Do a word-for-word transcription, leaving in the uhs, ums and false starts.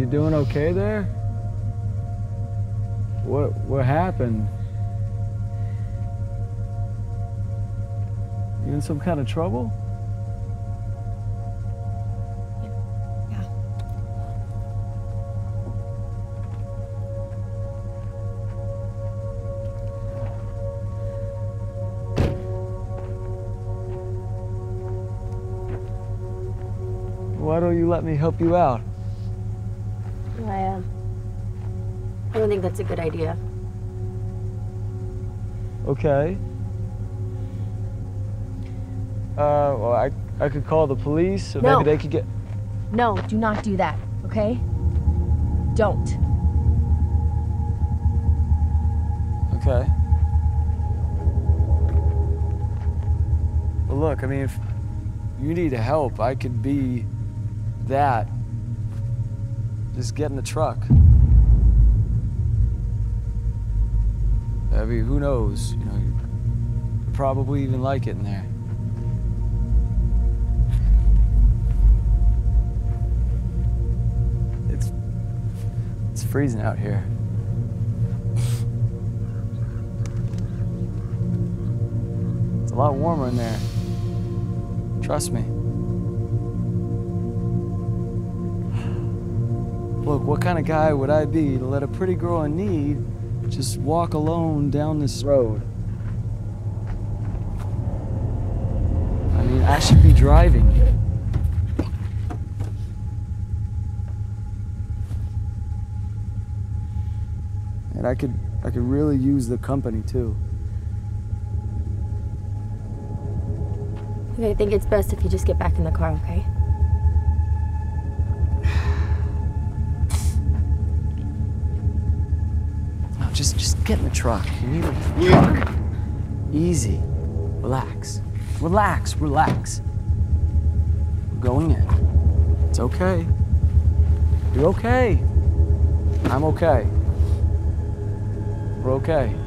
you doing okay there? What, what happened? You in some kind of trouble? Yeah. Why don't you let me help you out? I, uh, I don't think that's a good idea. Okay. Uh, well, I, I could call the police, so No. maybe they could get... No, do not do that, okay? Don't. Okay. Well, look, I mean, if you need help, I could be that. Just get in the truck. I mean, who knows? You know, you probably even like it in there. It's it's freezing out here. It's a lot warmer in there. Trust me. Look, what kind of guy would I be to let a pretty girl in need just walk alone down this road? I mean, I should be driving. And I could, I could really use the company too. Okay, I think it's best if you just get back in the car, okay? No, just, just get in the truck. You need a truck. Easy. Relax. Relax, relax. We're going in. It's okay. You're okay. I'm okay. We're okay.